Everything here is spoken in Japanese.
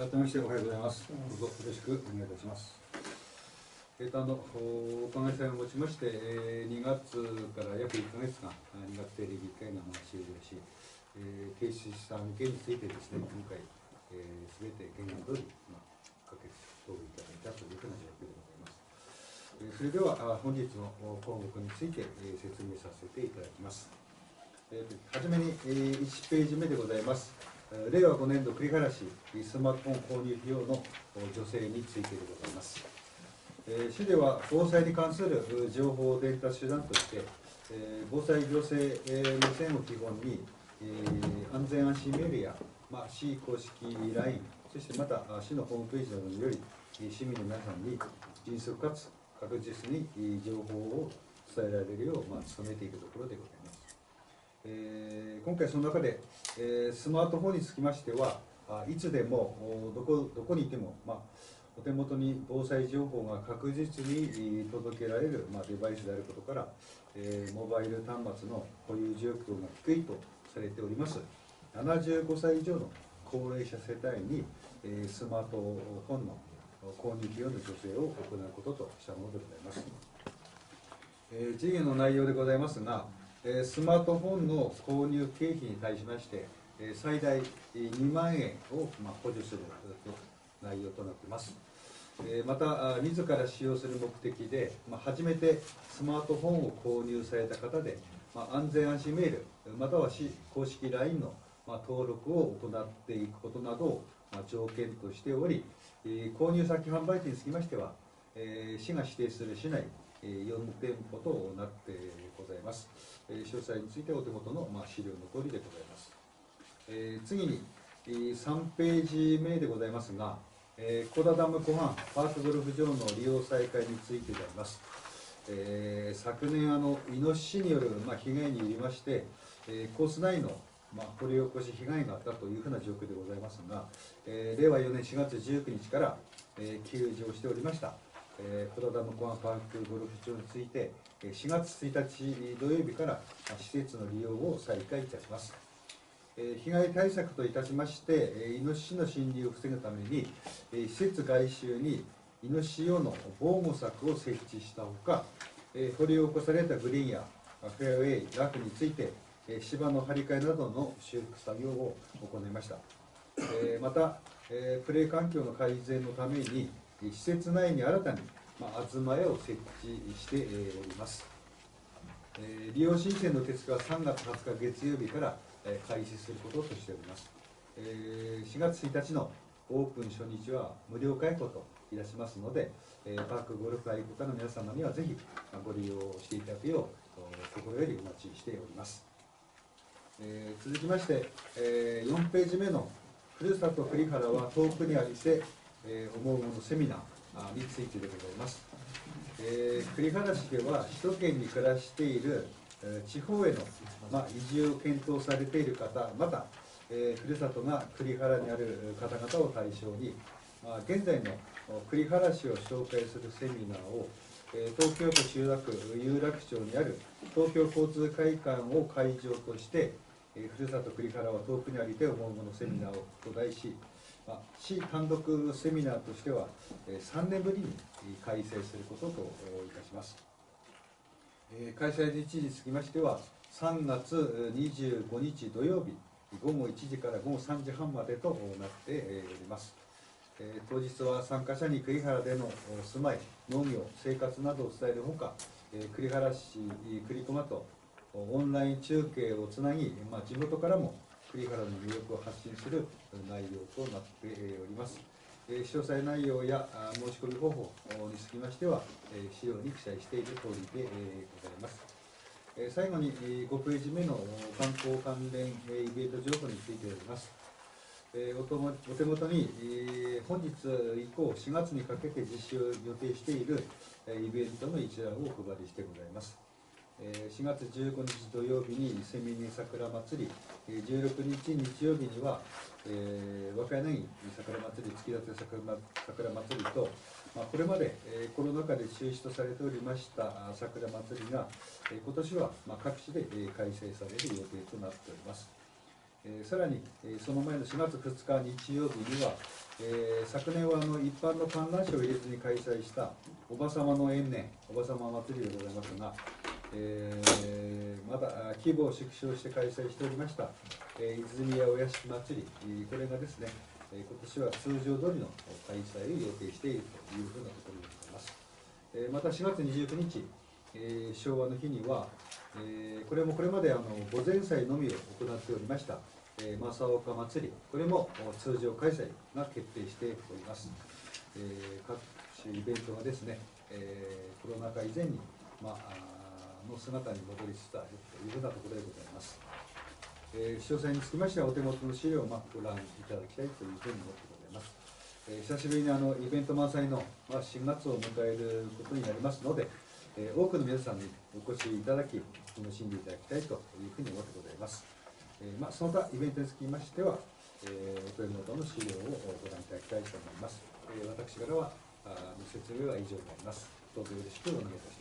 改めましておはようございます。どうぞよろしくお願いいたします。お伺いをもちまして、2月から約1ヶ月間、2月定例議会が終了し、提出した案件についてですね、今回、すべて原案通り、可決等いただいたというふうな状況でございます。それでは、本日の項目について、説明させていただきます。はじめに、1ページ目でございます。令和5年度栗原市スマートフォン購入費用の助成についてでございます。市では防災に関する情報伝達手段として、防災行政無線を基本に、安全安心メールや、市公式 LINE、そしてまた市のホームページなどにより、市民の皆さんに迅速かつ確実に情報を伝えられるよう、努めていくところでございます。今回その中で、スマートフォンにつきましてはいつでもどこにいても、お手元に防災情報が確実に届けられる、デバイスであることから、モバイル端末の保有状況が低いとされております75歳以上の高齢者世帯に、スマートフォンの購入費用の助成を行うこととしたものでございます。事業の内容でございますが、スマートフォンの購入経費に対しまして、最大2万円を補助する内容となっています。また、自ら使用する目的で、初めてスマートフォンを購入された方で、安全安心メール、または市公式 LINE の登録を行っていくことなどを条件としており、購入先販売店につきましては、市が指定する市内4店舗となってございます。詳細についてはお手元の資料の通りでございます。次に3ページ目でございますが、小田ダム湖畔パークゴルフ場の利用再開についてであります。昨年イノシシによる被害によりまして、コース内の掘り起こし被害があったというふうな状況でございますが、令和4年4月19日から休場しておりました小田ダム湖畔パークゴルフ場について4月1日土曜日から施設の利用を再開いたします。被害対策といたしましてイノシシの侵入を防ぐために施設外周にイノシシ用の防護柵を設置したほか、掘り起こされたグリーンやフェアウェイ、ラフについて芝の張り替えなどの修復作業を行いました。またプレー環境の改善のために施設内に新たに東屋を設置しております。利用申請の受付は3月20日月曜日から開始することとしております。4月1日のオープン初日は無料開放といたしますので、パークゴルフ愛好家の皆様にはぜひご利用していただくよう心よりお待ちしております。続きまして、4ページ目のふるさと栗原は遠くにありて、思うものセミナーについてでございます。栗原市では首都圏に暮らしている地方への、移住を検討されている方、また、ふるさとが栗原にある方々を対象に、現在の栗原市を紹介するセミナーを東京都千代田区有楽町にある東京交通会館を会場としてふるさと栗原は遠くにありて思うものセミナーをと題し、市単独セミナーとしては3年ぶりに開催することといたします。開催日時につきましては3月25日土曜日午後1時から午後3時半までとなっております。当日は参加者に栗原での住まい、農業、生活などを伝えるほか、栗原市栗駒とオンライン中継をつなぎ、地元からも栗原の魅力を発信する内容となっております。詳細内容や申し込み方法につきましては、資料に記載している通りでございます。最後に5ページ目の観光関連イベント情報についております。お手元に本日以降4月にかけて実施を予定しているイベントの一覧をお配りしてございます。4月15日土曜日にセミネ桜祭り、16日日曜日には、若柳桜祭り、月立桜祭りと、これまでコロナ禍で中止とされておりました桜祭りが、今年は各地で開催される予定となっております。 さらに、その前の4月2日日曜日には、昨年は一般の観覧車を入れずに開催したおばさまの縁年、おばさま祭りでございますが、まだ規模を縮小して開催しておりました、泉屋お屋敷祭り、これがですね、今年は通常通りの開催を予定しているというふうなところでございます。また4月29日、昭和の日には、これもこれまで御前祭のみを行っておりました、正岡祭り、これも通常開催が決定しております。各種イベントがですね、コロナ禍以前に、の姿に戻りつつあるというふうなところでございます。詳細につきましては、お手元の資料をご覧いただきたいというふうに思ってございます。久しぶりにイベント満載の新月を迎えることになりますので、多くの皆さんにお越しいただき、楽しんでいただきたいというふうに思ってございます。その他、イベントにつきましては、お手元の資料をご覧いただきたいと思います。私からは説明は以上になります。どうぞよろしくお願いいたします。